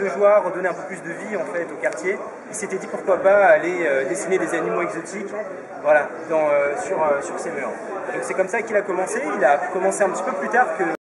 de joie, redonner un peu plus de vie en fait au quartier. Il s'était dit pourquoi pas aller dessiner des animaux exotiques, voilà, sur ces murs. Donc c'est comme ça qu'il a commencé. Il a commencé un petit peu plus tard que